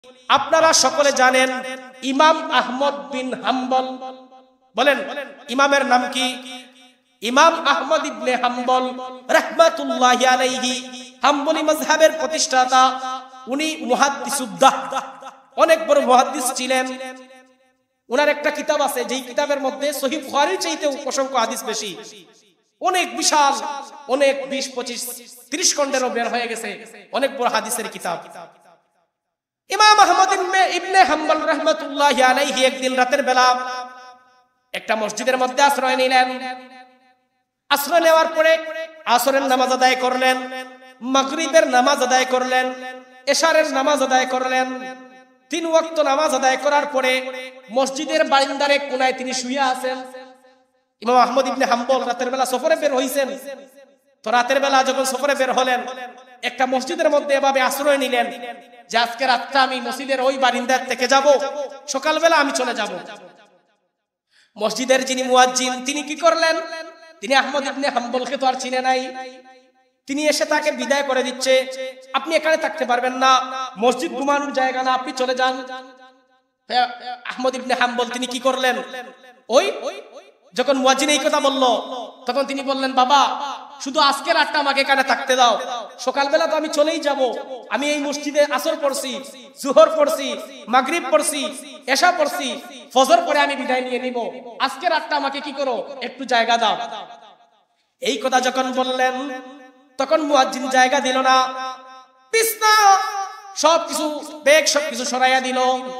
আপনারা সকলে জানেন ইমাম আহমদ বিন হাম্বল, বলেন ইমামের নাম কি? ইমাম আহমদ ইবনে হাম্বল রাহমাতুল্লাহি আলাইহি, হাম্বলি মাযহাবের প্রতিষ্ঠাতা। উনি মুহাদ্দিসুদ্দাহ, অনেক বড় মুহাদ্দিস ছিলেন। ওনার একটা কিতাব আছে, যেই কিতাবের মধ্যে সহিহ বুখারীর চাইতেও অসংখ্য হাদিস বেশি, অনেক বিশাল, অনেক 20, 25, 30 খণ্ডেরও বের হয়ে গেছে, অনেক বড় হাদিসের কিতাব। ইমাম আহমদ ইবনে হাম্বল রাহমাতুল্লাহি আলাইহি একদিন রাতের বেলা একটা মসজিদের মধ্যে আশ্রয় নিলেন। আশ্রয় নেওয়ার পরে আসরের নামাজ আদায় করলেন, মাগরিবের নামাজ আদায় করলেন, এশারের নামাজ আদায় করলেন। 3 ওয়াক্ত নামাজ আদায় করার পরে মসজিদের বারান্দার এক কোণায় তিনি শুয়ে আছেন। ইমাম আহমদ ইবনে হাম্বল রাতের বেলা সফরে বের হইছেন। তো রাতের বেলা যখন সফরে বের হলেন, একটা মসজিদের মধ্যে এভাবে আশ্রয় নিলেন যে আজকে রাতটা আমি মসজিদের ওই বারান্দার থেকে যাব, সকালবেলা আমি চলে যাব। মসজিদের যিনি মুয়াজ্জিন, তিনি কি করলেন? তিনি আহমদ ইবনে হাম্বলকে তো আর চিনে নাই। তিনি এসে তাকে বিদায় করে দিচ্ছে, আপনি এখানে থাকতে পারবেন না, মসজিদ ঘুমানোর জায়গা না, আপনি চলে যান। আহমদ ইবনে হাম্বল তিনি কি করলেন? ওই যখন মুয়াজ্জিন এই কথা বলল, তখন তিনি বললেন, বাবা শুধু আজকে রাতটা আমাকে এখানে থাকতে দাও, সকালবেলা তো আমি চলেই যাব। আমি এই মসজিদে আসর পড়ছি, জোহর পড়ছি, মাগরিব পড়ছি, এশা পড়ছি, ফজর পরে আমি বিদায় নিয়ে নিব, আজকে রাতটা আমাকে কি করো, একটু জায়গা দাও। এই কথা যখন বললেন, তখন মুয়াজ্জিন জায়গা দিল না, বিছনা সবকিছু, ব্যাগ সবকিছু সরাইয়া দিল।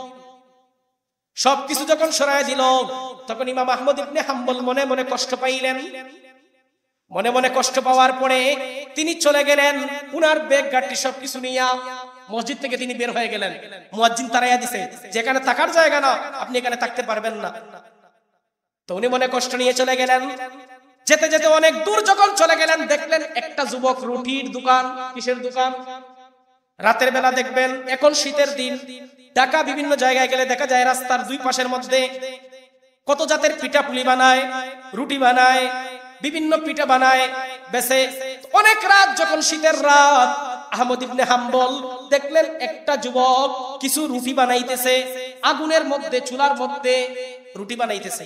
সবকিছু যখন সরাইয়া দিল, তখন ইমাম আহমদ ইবনে হাম্বল মনে মনে কষ্ট পাইলেন। মনে মনে কষ্ট পাওয়ার পরে তিনি চলে গেলেন, উনার ব্যাগ গাড়ি সবকিছু নিয়ে মসজিদ থেকে তিনি বের হয়ে গেলেন। মুয়াজ্জিন তাড়াইয়া দিছে, যেখানে থাকার জায়গা না, আপনি এখানে থাকতে পারবেন না। তো উনি মনে কষ্ট নিয়ে চলে গেলেন। যেতে যেতে অনেক দূর যখন চলে গেলেন, দেখলেন একটা যুবক রুটির দোকান, কিসের দোকান? রাতের বেলা দেখবেন, এখন শীতের দিন, ঢাকা বিভিন্ন জায়গায় গেলে দেখা যায় রাস্তার দুই পাশের মধ্যে কত জাতের পিঠা পুলি বানায়, রুটি বানায়, বিভিন্ন পিঠা বানায়, বেচে। অনেক রাত যখন শীতের রাত, আহমদ ইবনে হাম্বল দেখলেন একটা যুবক কিছু রুটি বানাইতেছে, আগুনের মধ্যে, চুলার মধ্যে রুটি বানাইতেছে।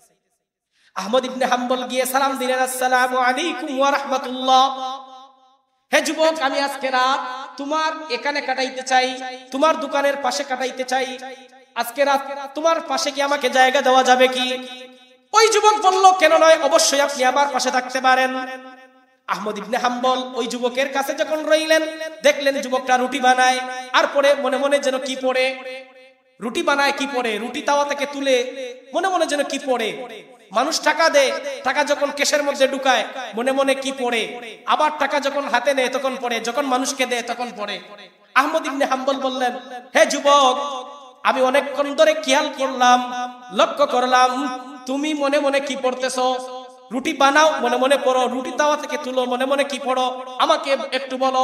আহমদ ইবনে হাম্বল গিয়ে সালাম দিলেন, আসসালামু আলাইকুম ওয়া রাহমাতুল্লাহ। হে যুবক, আমি আজকে রাত তোমার এখানে কাটাইতে চাই, তোমার দোকানের পাশে কাটাইতে চাই, আজকে রাত তোমার পাশে কি আমাকে জায়গা দেওয়া যাবে কি? ওই যুবক বলল, কেন নয়, অবশ্যই আপনি আমার পাশে থাকতে পারেন। আহমদ ইবনে হাম্বল ওই যুবকের কাছে যখন রইলেন, দেখলেন যুবকটা রুটি বানায়, আর পরে মনে মনে যেন কি পড়ে, রুটি বানায় কি পড়ে, রুটি তাওয়া থেকে তুলে মনে মনে যেন কি পড়ে। মানুষ টাকা দেয়, টাকা যখন কেশের মধ্যে ঢুকায় মনে মনে কি পড়ে, আবার টাকা যখন হাতে নেয় তখন পড়ে, যখন মানুষকে দেয় তখন পড়ে। আহমদ ইবনে হাম্বল বললেন, হে যুবক, আমি অনেকক্ষণ ধরে খেয়াল করলাম, লক্ষ্য করলাম, তুমি মনে মনে কি পড়তেছো? রুটি বানাও, মনে মনে পড়ো, রুটি তাওয়া থেকে তুলো, মনে মনে কি পড়ো, আমাকে একটু বলো।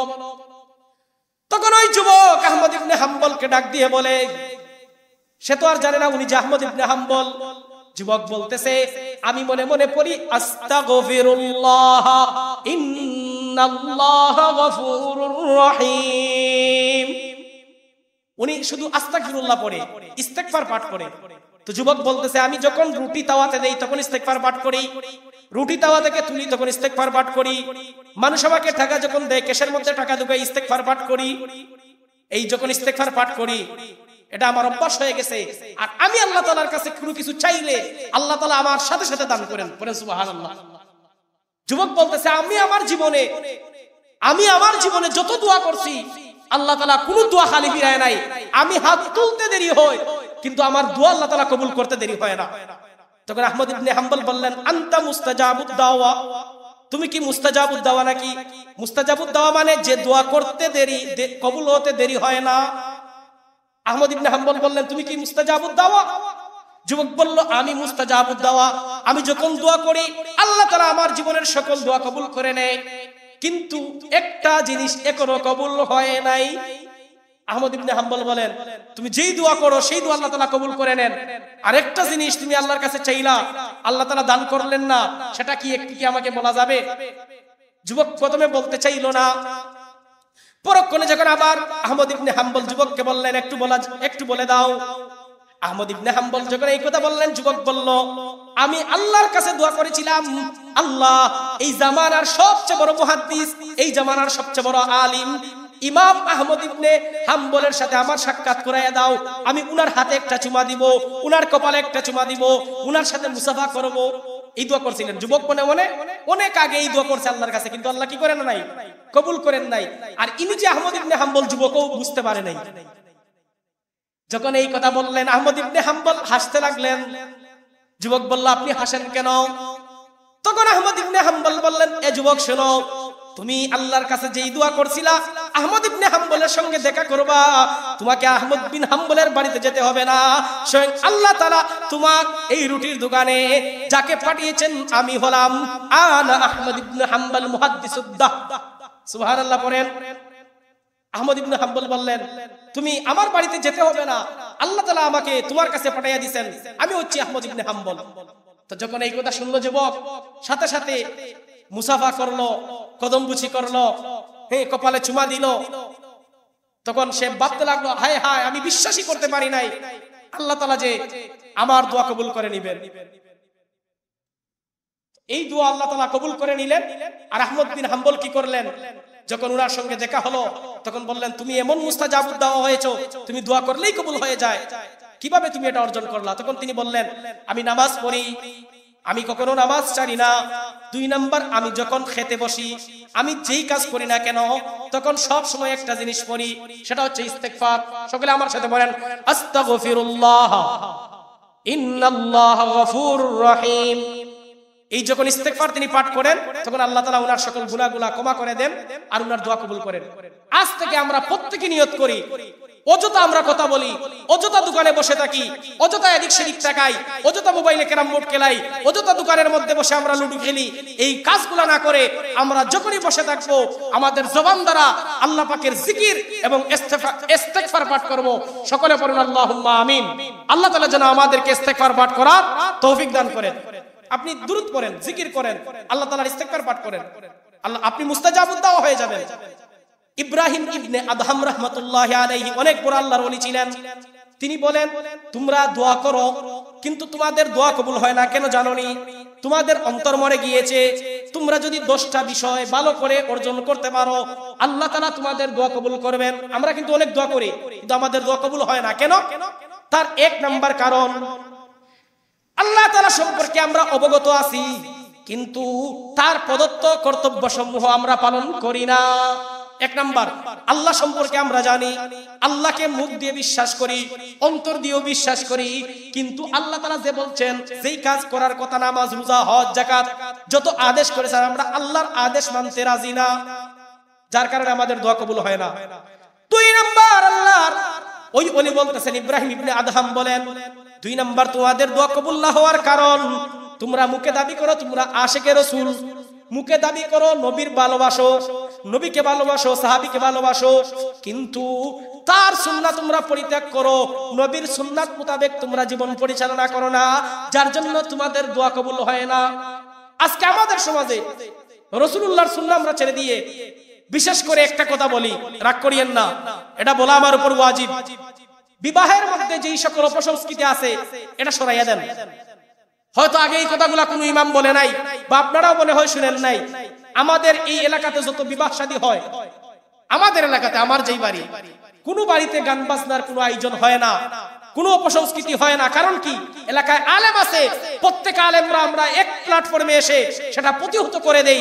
তখন ওই যুবক আহমদ ইবনে হাম্বলকে ডাক দিয়ে বলে, সে তো আর জানে না উনি যে আহমদ ইবনে হাম্বল। যুবক বলতেছে, আমি মনে মনে পড়ি আস্তাগফিরুল্লাহ ইন্নাল্লাহা গফুরুর রহিম। উনি শুধু আস্তাগফিরুল্লাহ পড়ে, ইস্তেগফার পাঠ করে। তো যুবক বলতেছে, আমি যখন রুটি তাওয়াতে দেই তখন ইস্তেগফার পাঠ করি, রুটি তাওয়া থেকে তুলি তখন ইস্তেগফার পাঠ করি, মানুষ আমাকে টাকা যখন দেয় কেশের মধ্যে টাকা ঢুকাই ইস্তেগফার পাঠ করি। এই যখন ইস্তেগফার পাঠ করি, এটা আমার অভ্যাস হয়ে গেছে। আর আমি আল্লাহ তাআলার কাছে কোনো কিছু চাইলে আল্লাহ তাআলা আমার সাথে সাথে দান করেন, বলেন সুবহানাল্লাহ। যুবক বলতেছে, আমি আমার জীবনে যত দোয়া করছি, আল্লাহ তাআলা কোনো দোয়া খালি ফিরায় নাই। আমি হাত তুলতে দেরি হয়, কিন্তু আমার দোয়া আল্লাহ তাআলা কবুল করতে দেরি হয় না। তখন আহমদ ইবনে হাম্বল বললেন, আনতা মুস্তাজাবুদ দাওয়া, তুমি কি মুস্তাজাবুদ দাওয়া নাকি? মুস্তাজাবুদ দাওয়া মানে যে দোয়া করতে দেরি, কবুল হতে দেরি হয় না। আহমদ ইবনে হাম্বল বললেন, তুমি কি মুস্তাজাবুদ দাওয়া? যুবক বলল, আমি মুস্তাজাবুদ দাওয়া, আমি যখন দোয়া করি আল্লাহ তাআলা আমার জীবনের সকল দোয়া কবুল করে নেয়, কিন্তু একটা জিনিস এখনো কবুল হয় নাই। আহমদ ইবনে হাম্বল বলেন, তুমি যেই দোয়া করো সেই দোয়া আল্লাহ তাআলা কবুল করে নেন, আর একটা জিনিস তুমি আল্লাহর কাছে চাইলা, আল্লাহ তাআলা দান করলেন না, সেটা কি একটু কি আমাকে বলা যাবে? যুবক প্রথমে বলতে চাইলো না, পরক্ষণে যখন আবার আহমদ ইবনে হাম্বল যুবককে বললেন একটু বলে দাও। আহমদ ইবনে হাম্বল যখন এই কথা বললেন, যুবক বলল, আমি আল্লাহর কাছে দোয়া করেছিলাম, আল্লাহ এই জামানার সবচেয়ে বড় মুহাদ্দিস, এই জামানার সবচেয়ে বড় আলিম ইমাম আহমদ ইবনে হাম্বলের সাথে আমার সাক্ষাৎ করাইয়া দাও। আমি উনার হাতে একটা চুমা দিব, উনার কপালে একটা চুমা দিব, উনার সাথে মুসাফা করব। এই দোয়া করছিলেন যুবক মনে মনে, অনেক আগে এই দোয়া করছে আল্লাহর কাছে, কিন্তু আল্লাহ কি করেন নাই? কবুল করেন নাই। আর ইনি যে আহমদ ইবনে হাম্বল, যুবকও বুঝতে পারে নাই। যখন এই কথা বললেন, আহমদ ইবনে হাম্বল হাসতে লাগলেন। যুবক বলল, আপনি হাসেন কেন? তখন আহমদ ইবনে হাম্বল বললেন, এ যুবক শোনো, তুমি আল্লাহর কাছে যেই দোয়া করছিলা আহমদ ইবনে হাম্বলের সঙ্গে দেখা করবা, তোমাকে আহমদ বিন হাম্বলের বাড়িতে যেতে হবে না। স্বয়ং আল্লাহ তাআলা তোমার এই রুটির দোকানে যাকে পাঠিয়েছেন আমি হলাম আনা আহমদ ইবনে হাম্বল মুহাদ্দিসুদ্দাহ। সুবহানাল্লাহ পড়েন। আহমদ ইবনে হাম্বল বললেন, তুমি আমার বাড়িতে যেতে হবে না, আল্লাহ তাআলা আমাকে তোমার কাছে পাঠিয়ে দিয়েছেন, আমি হচ্ছি আহমদ ইবনে হাম্বল। তো যখন এই কথা শুনলো যুবক, সাথে সাথে মুসাফা করলো, কদমবুচি করলো, কপালে চুমা দিল। তখন সে ভাবতে লাগলো, হায় হায়, আমি বিশ্বাসই করতে পারি নাই আল্লাহ তাআলা যে আমার দোয়া কবুল করে নিবেন। এই দোয়া আল্লাহ তাআলা কবুল করে নিলেন। আর আহমদ বিন হাম্বল কি করলেন? যখন ওনার সঙ্গে দেখা হলো তখন বললেন, তুমি এমন মুস্তাজাবুদ দাওয়া হয়েছো, তুমি দোয়া করলেই কবুল হয়ে যায়, কিভাবে তুমি এটা অর্জন করলা? তখন তিনি বললেন, আমি নামাজ পড়ি, আমি কখনো নামাজ ছাড়ি না। 2 নাম্বার, আমি যখন খেতে বসি, আমি যেই কাজ করি না কেন তখন সব সময় একটা জিনিস পড়ি, সেটা হচ্ছে ইস্তেগফার। সকলে আমার সাথে বলেন, আস্তাগফিরুল্লাহ ইন্নাল্লাহা গফুরুর রহিম। এই যখন ইস্তেগফার তিনি পাঠ করেন তখন আল্লাহ তাআলা ওনার সকল গুনাহগুলো ক্ষমা করে দেন আর ওনার দোয়া কবুল করেন। আজ থেকে আমরা প্রত্যেকে নিয়ত করি, অযথা আমরা কথা বলি, অযথা দোকানে বসে থাকি, অযথা এদিক সেদিক তাকাই, অযথা মোবাইলে ক্যারাম বোর্ড খেলাই, অযথা দোকানের মধ্যে বসে আমরা লুডু খেলি, এই কাজগুলো না করে আমরা যখনই বসে থাকবো আমাদের জবান দ্বারা আল্লাহ পাকের জিকির এবং ইস্তেগফার পাঠ করব। সকলে পড়ুন আল্লাহুম্মা আমিন। আল্লাহ তাআলা যেন আমাদেরকে ইস্তেগফার পাঠ করার তৌফিক দান করেন। আপনি দুরূদ পড়েন, জিকির করেন, আল্লাহ তাআলার ইস্তেগফার পাঠ করেন, আল্লাহ আপনি মুস্তাজাবুদ দাওয়া হয়ে যাবেন। ইব্রাহিম ইবনে আদহাম রাহমাতুল্লাহি আলাইহি অনেক বড় আল্লাহর ওলি ছিলেন। তিনি বলেন, তোমরা দোয়া করো কিন্তু তোমাদের দোয়া কবুল হয় না, কেন জানোনি? তোমাদের অন্তর মরে গিয়েছে। তোমরা যদি 10টা বিষয় ভালো করে অর্জন করতে পারো আল্লাহ তাআলা তোমাদের দোয়া কবুল করবেন। আমরা কিন্তু অনেক দোয়া করি কিন্তু আমাদের দোয়া কবুল হয় না, কেন? তার 1 নাম্বার কারণ, আল্লাহ তাআলা সম্পর্কে আমরা অবগত আছি কিন্তু তার প্রদত্ত কর্তব্য সমূহ আমরা পালন করি না। 1 নাম্বার, আল্লাহ সম্পর্কে আমরা জানি, আল্লাহকে মুখ দিয়ে বিশ্বাস করি, অন্তর দিয়েও বিশ্বাস করি, কিন্তু আল্লাহ তাআলা যে বলছেন, যেই কাজ করার কথা, নামাজ, রোজা, হজ, যাকাত, যত আদেশ করেছেন আমরা আল্লাহর আদেশ মানতে রাজি না, যার কারণে আমাদের দোয়া কবুল হয় না। 2 নাম্বার, আল্লাহর ওই ওলি বলতেছেন, ইব্রাহিম ইবনে আদহাম বলেন, 2 নাম্বার তোমাদের দোয়া কবুল না হওয়ার কারণ, তোমরা মুখে দাবি করো তোমরা আশিকে রাসূল, মুখে দাবি করো নবীর ভালোবাসো, নবীকে ভালোবাসো, সাহাবীকে ভালোবাসো, কিন্তু তার সুন্নাত তোমরা পরিত্যাগ করো, নবীর সুন্নাত মোতাবেক তোমরা জীবন পরিচালনা করো না, যার জন্য তোমাদের দোয়া কবুল হয় না। আজকে আমাদের সমাজে রাসূলুল্লাহর সুন্নাহ আমরা ছেড়ে দিয়ে, বিশেষ করে একটা কথা বলি, রাগ করিয়েন না, এটা বলা আমার উপর ওয়াজিব, বিবাহের মধ্যে যেই সকল অপসংস্কৃতি আছে এটা সরাইয়া দেন। হয়তো আগে এই কথাগুলো কোনো ইমাম বলে নাই বা আপনারাও মনে হয় শুনেন নাই। আমাদের এই এলাকাতে যত বিবাহ শাদী হয়, আমাদের এলাকাতে, আমার যেই বাড়ি, কোনো বাড়িতে গান বাজনার কোনো আয়োজন হয় না, কোনো অপসংস্কৃতি হয় না। কারণ কি? এলাকায় আলেম আছে, প্রত্যেক আলেমরা আমরা এক প্ল্যাটফর্মে এসে সেটা প্রতিহত করে দেই,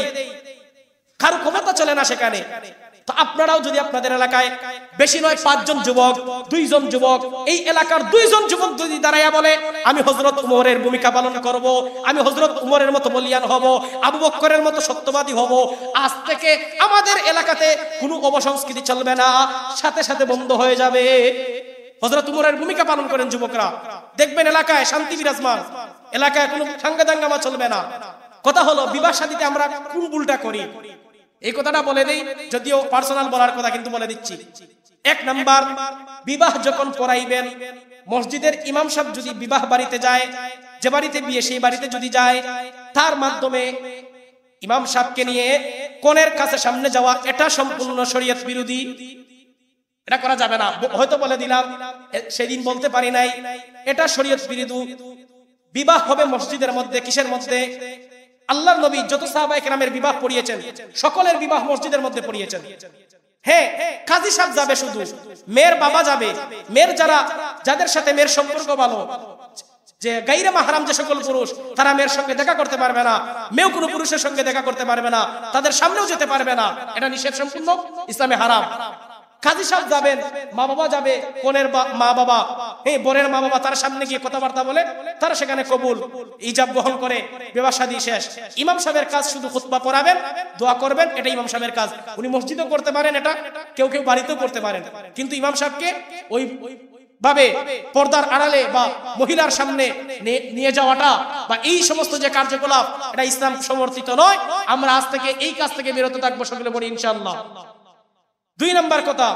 কারো ক্ষমতা চলে না সেখানে। তো আপনারাও যদি আপনাদের এলাকায় বেশি নয় 5 জন যুবক, 2 জন যুবক, এই এলাকার 2 জন যুবক যদি দাঁড়াইয়া বলে আমি হযরত উমরের ভূমিকা পালন করব, আমি হযরত উমরের মতো বলিয়ান হব, আবু বকরের মতো সত্যবাদী হব, আজ থেকে আমাদের এলাকাতে কোনো অপসংস্কৃতি চলবে না, সাথে সাথে বন্ধ হয়ে যাবে। হযরত উমরের ভূমিকা পালন করেন যুবকরা, দেখবেন এলাকায় শান্তি বিরাজমান, এলাকায় কোনো সাংঘাতিক চলবে না। কথা হলো, বিবাহ শাদীতে আমরা কোন ভুলটা করি? এই কথাটা বলে দেই, যদিও পার্সোনাল বলার কথা, কিন্তু বলে দিচ্ছি। 1 নাম্বার, বিবাহ যখন পড়াইবেন, মসজিদের ইমাম সাহেব যদি বিবাহ বাড়িতে যায়, যে বাড়িতে বিয়ে সেই বাড়িতে যদি যায়, তার মাধ্যমে ইমাম সাহেবকে নিয়ে কনের কাছে সামনে যাওয়া এটা সম্পূর্ণ শরীয়ত বিরোধী, এটা করা যাবে না। হয়তো বলে দিলাম, সেদিন বলতে পারি নাই, এটা শরীয়ত বিরোধী। বিবাহ হবে মসজিদের মধ্যে, কিসের মধ্যে? আল্লাহর নবী যত সাহাবায়ে কেরামের বিবাহ পড়িয়েছেন সকলের বিবাহ মসজিদের মধ্যে পড়িয়েছেন। হ্যাঁ, কাজী সাহেব যাবে শুধু, মেয়ের বাবা যাবে, মেয়ের যাদের সাথে মেয়ের সম্পর্ক ভালো, যে গায়রে মাহরাম যে সকল পুরুষ, তারা মেয়ের সঙ্গে দেখা করতে পারবে না, মেয়েও কোনো পুরুষের সঙ্গে দেখা করতে পারবে না, তাদের সামনেও যেতে পারবে না, এটা নিষেধ, সম্পূর্ণ ইসলামে হারাম। কাজী সাহেব যাবেন, মা বাবা যাবে, কনের মা বাবা, বরের মা বাবা, তার সামনে গিয়ে কথাবার্তা বলে, তারা সেখানে কবুল ইজাব গ্রহণ করে, বিবাহ শাদী শেষ। ইমাম সাহেবের কাজ শুধু খুতবা পড়াবেন, দোয়া করবেন, এটা ইমাম সাহেবের কাজ। উনি মসজিদেও করতে পারেন, এটা কেউ কেউ বাড়িতেও করতে পারেন, কিন্তু ইমাম সাহেবকে ওই ভাবে পর্দার আড়ালে বা মহিলার সামনে নিয়ে যাওয়াটা বা এই সমস্ত যে কার্যকলাপ, এটা ইসলাম সমর্থিত নয়। আমরা আজ থেকে এই কাজ থেকে বিরত থাকবো, সকলে বলি ইনশাআল্লাহ। 2 নাম্বার কথা,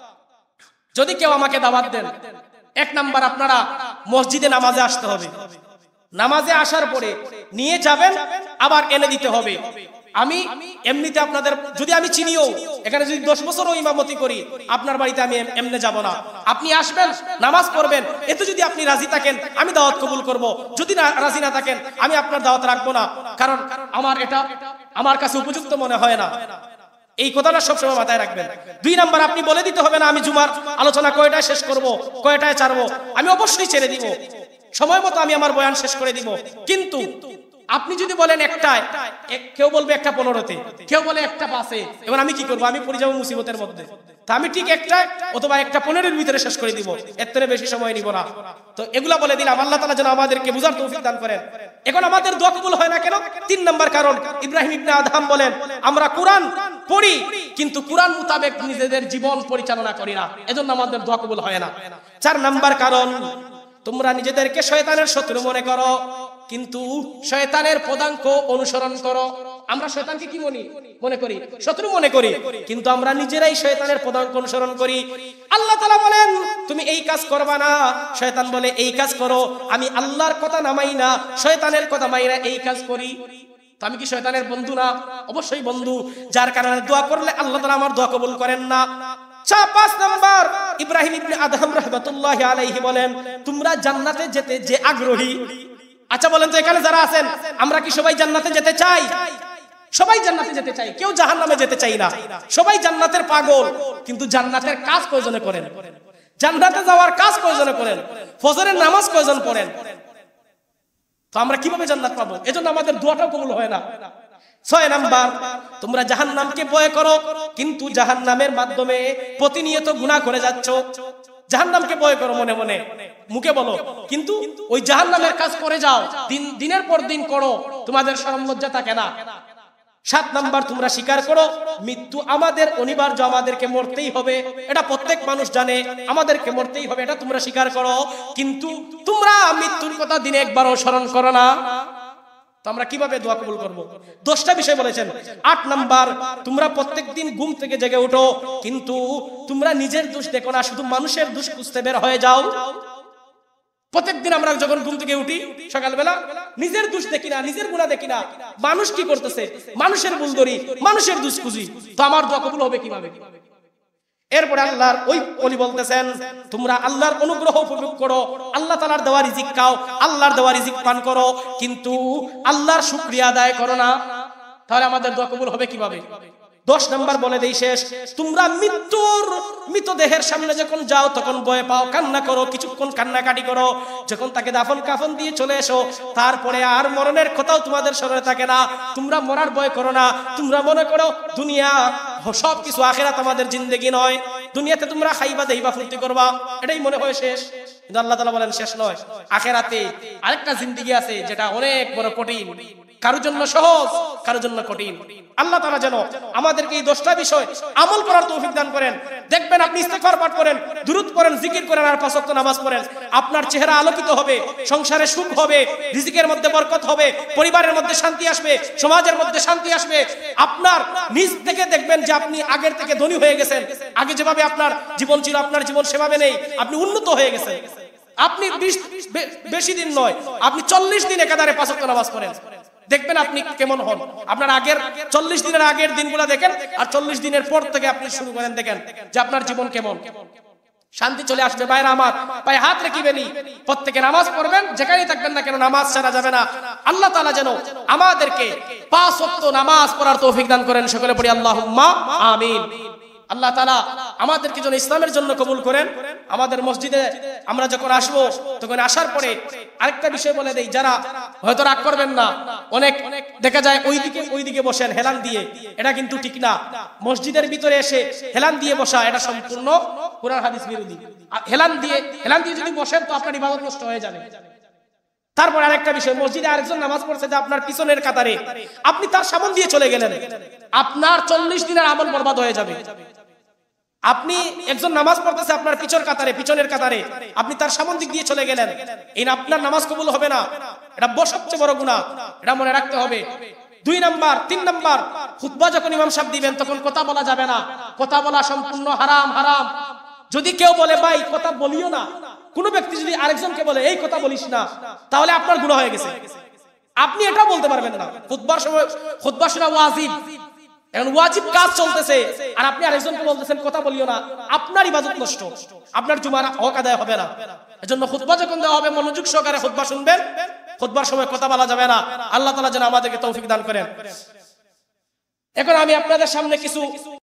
যদি কেউ আমাকে দাওয়াত দেন, 1 নাম্বার আপনারা মসজিদে নামাজে আসতে হবে। নামাজে আসার পরে নিয়ে যাবেন, আবার এনে দিতে হবে। আমি এমনিতে আপনাদের, যদি আমি চিনিও, এখানে যদি 10 বছরও ইমামতি করি, আপনার বাড়িতে আমি এমনি যাব না। আপনি আসবেন, নামাজ পড়বেন, এতে যদি আপনি রাজি থাকেন আমি দাওয়াত কবুল করব, যদি না রাজি না থাকেন আমি আপনার দাওয়াত রাখবো না, কারণ এটা আমার কাছে উপযুক্ত মনে হয় না। এই কথাটা সবসময় মাথায় রাখবেন। 2 নাম্বার, আপনি বলে দিতে হবে না আমি জুমার আলোচনা কয়টায় শেষ করব, কয়টায় ছাড়বো। আমি অবশ্যই ছেড়ে দিব, সময় মতো আমি আমার বয়ান শেষ করে দিব। কিন্তু আপনি যদি বলেন একটায়, কেউ বলবে 1:15-তে, কেউ বলে 1:05-এ, এবার আমি কি করবো? আমি পড়ে যাবো মুসিবতের মধ্যে। তা আমি ঠিক 1টায় অথবা 1:15-এর ভিতরে শেষ করে দিব, এর থেকে বেশি সময় নিব না। তো এগুলা বলে দিলাম, আল্লাহ তাআলা যেন আমাদেরকে বুঝার তৌফিক দান করেন। এখন আমাদের দোয়া কবুল হয় না কেন? 3 নাম্বার কারণ, ইব্রাহিম ইবনে আদহাম বলেন, আমরা কোরআন পড়ি কিন্তু কোরআন মোতাবেক নিজেদের জীবন পরিচালনা করি না, এজন্য আমাদের দোয়া কবুল হয় না। 4 নাম্বার কারণ, তোমরা নিজেদেরকে শয়তানের শত্রু মনে করো কিন্তু শয়তানের পদাঙ্ক অনুসরণ করো। আমরা শয়তানকে কি মনে করি? শত্রু মনে করি, কিন্তু আমরা নিজেরাই শয়তানের পদাঙ্ক অনুসরণ করি। আল্লাহ তাআলা বলেন তুমি এই কাজ করবা না, শয়তান বলে এই কাজ করো। আমি আল্লাহর কথা না মানি না, শয়তানের কথা মানি না, এই কাজ করি। তো আমি কি শয়তানের বন্ধু না? অবশ্যই বন্ধু, যার কারণে দোয়া করলে আল্লাহ তাআলা আমার দোয়া কবুল করেন না। 5 নাম্বার, ইব্রাহিম ইবনে আদহাম রাহমাতুল্লাহি আলাইহি বলেন, তোমরা জান্নাতে যেতে যে আগ্রহী, আচ্ছা বলেন তো এখানে যারা আছেন আমরা কি সবাই জান্নাতে যেতে চাই? সবাই জান্নাতে যেতে চাই, কেউ জাহান্নামে যেতে চাই না। সবাই জান্নাতের পাগল, কিন্তু জান্নাতের কাজ কয়জনে করেন? জান্নাতে যাওয়ার কাজ কয়জনে করেন? ফজরের নামাজ কয়জন পড়েন? তো আমরা কিভাবে জান্নাত পাবো? এজন্য আমাদের দোয়াটাও কবুল হয় না। 6 নাম্বার, তোমরা জাহান্নামকে ভয় করো কিন্তু জাহান্নামের মাধ্যমে প্রতিনিয়ত গুনাহ করে যাচ্ছ। জাহান্নামকে ভয় করো মনে মনে, মুখে বলো, কিন্তু ওই জাহান্নামের কাজ করে যাও, দিনের পর দিন করো, তোমাদের শরম লজ্জা থাকে না। 7 নাম্বার, তোমরা স্বীকার করো মৃত্যু আমাদের অনিবার্য, আমাদেরকে মরতেই হবে, এটা প্রত্যেক মানুষ জানে, আমাদেরকে মরতেই হবে, এটা তোমরা স্বীকার করো, কিন্তু তোমরা মৃত্যুর কথা দিনে একবারও স্মরণ করো না। তো আমরা কিভাবে দোয়া কবুল করব? 10টা বিষয় বলেছেন। 8 নাম্বার, তোমরা প্রত্যেকদিন ঘুম থেকে জেগে ওঠো কিন্তু তোমরা নিজের দোষ দেখো না, শুধু মানুষের দোষ খুঁজতে বের হয়ে যাও। প্রত্যেকদিন আমরা যখন ঘুম থেকে উঠি সকালবেলা নিজের দোষ দেখি না, নিজের গুনাহ দেখি না, মানুষ কি করতেছে মানুষের ভুল ধরি, মানুষের দোষ খুঁজি। তো আমার দোয়া কবুল হবে কিভাবে? এরপরে আল্লাহর ওই ওলি বলতেছেন, তোমরা আল্লাহর অনুগ্রহ উপভোগ করো, আল্লাহ তাআলার দেওয়া রিজিক খাও, আল্লাহর দেওয়া রিজিক পান করো, কিন্তু আল্লাহর শুকরিয়া আদায় করো না। তাহলে আমাদের দোয়া কবুল হবে কিভাবে? 10 নাম্বার বলে দেই শেষ, তোমরা মৃতদেহের সামনে যখন যাও তখন ভয় পাও, কান্না করো, কিছুক্ষণ কান্নাকাটি করো, যখন তাকে দাফন কাফন দিয়ে চলে এসো তারপরে আর মরণের কথাও তোমাদের স্মরণে থাকে না, তোমরা মরার ভয় করো না। তোমরা মনে করো দুনিয়া সবকিছু, আখিরাত আমাদের জিন্দেগি নয়, দুনিয়াতে তোমরা খাইবা দেইবা ফুর্তি করবা, এটাই মনে হয় শেষ। কিন্তু আল্লাহ তাআলা বলেন শেষ নয়, আখিরাতে আরেকটা জিন্দেগি আছে যেটা অনেক বড় কঠিন, কারোর জন্য সহজ, কারোর জন্য কঠিন। আল্লাহ তাআলা যেন আমাদেরকে এই 10টা বিষয় আমল করার তৌফিক দান করেন। দেখবেন আপনি ইস্তিগফার পাঠ করেন, দুরূদ পড়েন, জিকির করেন আর 5 ওয়াক্ত নামাজ পড়েন, আপনার চেহারা আলোকিত হবে, সংসারে সুখ হবে, রিজিকের মধ্যে বরকত হবে, পরিবারের মধ্যে শান্তি আসবে, সমাজের মধ্যে শান্তি আসবে। আপনার নিজ থেকে দেখবেন যে আপনি আগের থেকে ধনী হয়ে গেছেন, আগে যেভাবে আপনার জীবন ছিল আপনার জীবন সেভাবে নেই, আপনি উন্নত হয়ে গেছেন। আপনি বেশি দিন নয়, আপনি 40 দিন একাধারে 5 ওয়াক্ত নামাজ পড়েন, দেখবেন আপনি কেমন হন। আপনার আগের 40 দিনের আগের দিনগুলো দেখেন, আর 40 দিনের পর থেকে আপনি শুরু করেন, দেখেন যে আপনার জীবন কেমন। শান্তি চলে আসবে। ভাইরা আমার, পায়ে হাত রেখিবেনি, প্রত্যেকে নামাজ পড়বেন, যেখানেই থাকবেন না কেন নামাজ ছাড়া যাবে না। আল্লাহ তাআলা যেন আমাদেরকে 5 ওয়াক্ত নামাজ পড়ার তৌফিক দান করেন। সকলে পড়ি আল্লাহুম্মা আমিন। আল্লাহ তাআলা আমাদেরকে যেন ইসলামের জন্য কবুল করেন। আমাদের মসজিদে আমরা যখন আসবো, তখন আসার পরে আরেকটা বিষয় বলে দেই, যারা হয়তো রাগ করবেন না, অনেক দেখা যায় ওইদিকে বসেন হেলান দিয়ে, এটা কিন্তু ঠিক না। মসজিদের ভিতরে এসে হেলান দিয়ে বসা, এটা সম্পূর্ণ কুরআন হাদিস বিরোধী। হেলান দিয়ে যদি বসেন তো আপনার ইবাদত নষ্ট হয়ে যাবে। তারপর আরেকটা বিষয়, মসজিদে আরেকজন নামাজ পড়ছে যে আপনার পিছনের কাতারে, আপনি তার সামনে দিয়ে চলে গেলেন, আপনার 40 দিনের আমল বরবাদ হয়ে যাবে। আপনি একজন নামাজ পড়তেছে আপনার পিছনের কাতারে, আপনি তার সামনে দিক দিয়ে চলে গেলেন, এই আপনার নামাজ কবুল হবে না। এটা সবচেয়ে বড় গুনাহ, এটা মনে রাখতে হবে। 2 নাম্বার 3 নাম্বার, খুতবা যখন ইমাম সাহেব দিবেন তখন কথা বলা যাবে না। কথা বলা সম্পূর্ণ হারাম। যদি কেউ বলে ভাই কথা বলিও না, কোন ব্যক্তি যদি আরেকজনকে বলে এই কথা বলিস না, তাহলে আপনার গুনাহ হয়ে গেছে। আপনি এটা বলতে পারবেন না। খুতবার সময় খুতবা শোনা ওয়াজিব, এখন ওয়াজিব কাজ চলতেছে আর আপনি আরেকজনকে বলতেছেন কথা বলিও না, আপনার ইবাদত নষ্ট, আপনার জুমার হক আদায় হবে না। এজন্য খুতবা যখন দেওয়া হবে মনোযোগ সহকারে খুতবা শুনবেন, খুতবার সময় কথা বলা যাবে না। আল্লাহ তাআলা যেন আমাদেরকে তৌফিক দান করেন। এখন আমি আপনাদের সামনে কিছু